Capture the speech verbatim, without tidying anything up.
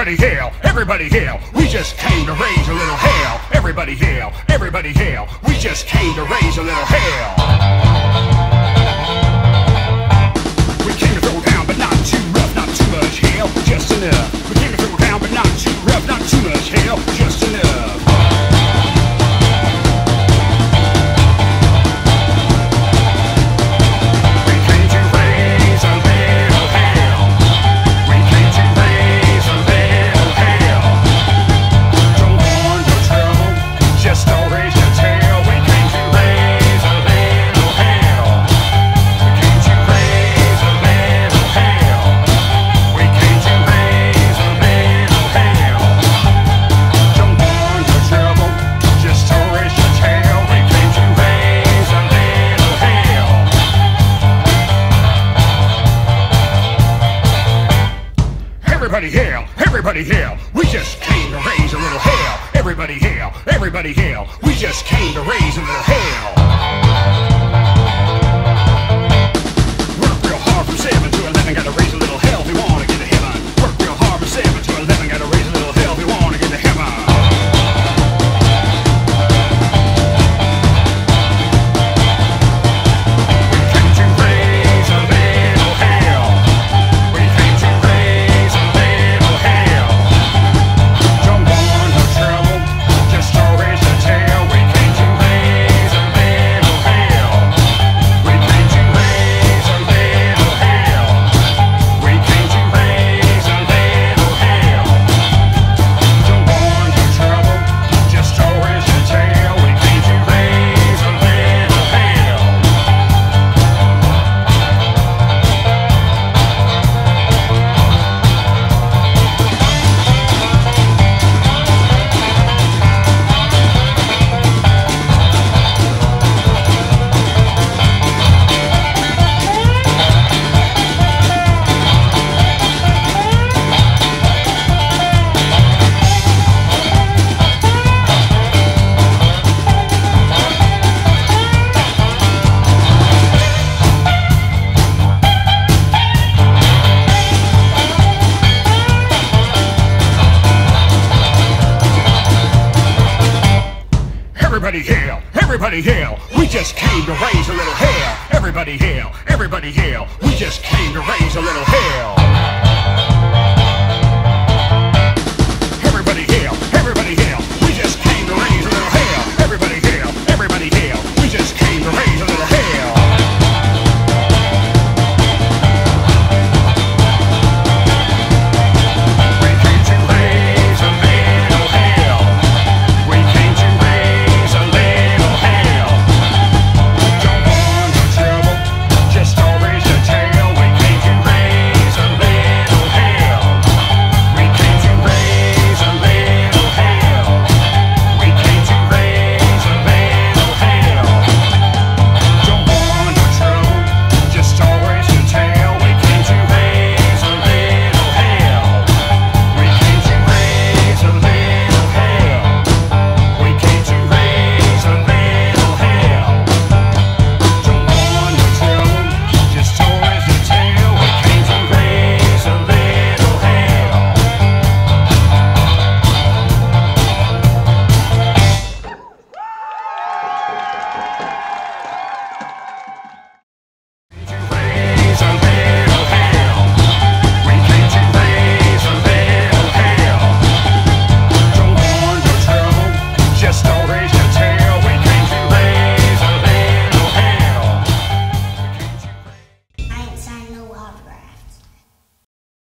Everybody hail, everybody hail, we just came to raise a little hell. Everybody hail, everybody hail, we just came to raise a little hell. We came to throw down, but not too rough, not too much hail, just enough. We came to throw down, but not too rough, not too much hail, just enough. Everybody hail, everybody hail, we just came to raise a little hell. Everybody hail, everybody hail, we just came to raise a little hell. Work real hard from seven to eleven, gotta raise a little hell if we wanna get to heaven. Work real hard from seven to eleven, gotta raise a little hell if we wanna get to heaven. Everybody hail, everybody hail, we just came to raise a little hell. Everybody hail, everybody hail, we just came to raise a little hell.